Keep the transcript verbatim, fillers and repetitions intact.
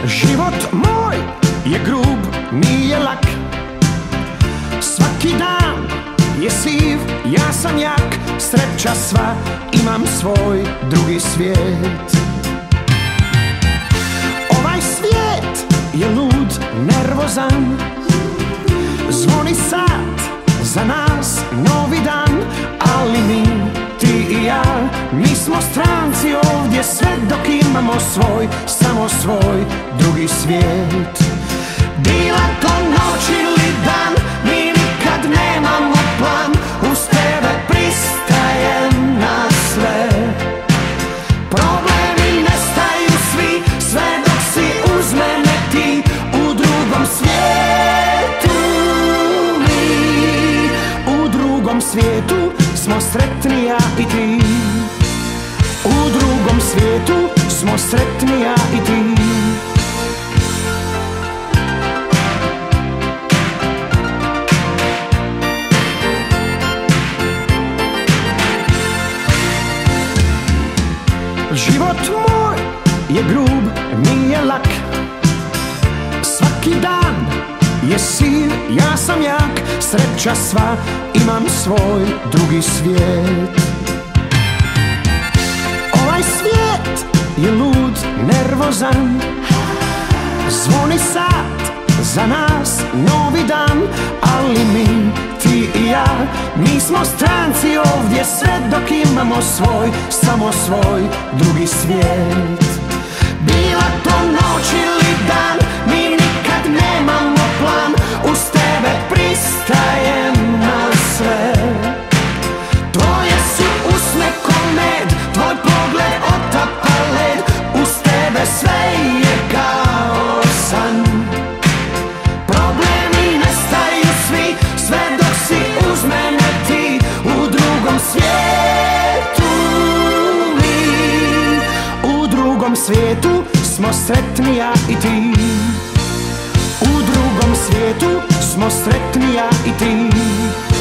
Život moj je grub, nije lak. Svaki dan je siv, ja sam jak. Sreća sva, imam svoj drugi svijet. Ovaj svijet je lud, nervozan. Zvoni sat, za nas novi dan. Ali mi, ti i ja, mi smo stranci ovdje. Sve dok imamo svoj, samo svoj drugi svijet. Bila to noć ili dan, mi nikad nemamo plan. Uz tebe pristajem na sve. Problemi nestaju svi, sve dok si uz mene ti. U drugom svijetu mi, u drugom svijetu smo sretni ja i ti. U drugom svijetu smo sretni ja i ti. Život moj je grub, nije lak. Svaki dan je siv, ja sam jak. Sreća sva, imam svoj drugi svijet. Ovaj svijet je lud, nervozan. Zvoni sat, za nas novi dan. Ali mi, ti i ja, mi smo stranci ovdje. Sve dok imamo svoj, samo svoj drugi svijet. Bila to noć ili dan, mi nikad nemamo plan. Uz tebe pristajem na sve. Tvoje su usne ko med, tvoj pogled otapa led. Uz tebe sve je kao san. Problemi nestaju svi, sve dok si uz mene ti. U drugom svijetu mi, u drugom svijetu smo sretni ja i ti. U drugom svijetu smo sretni ja i ti.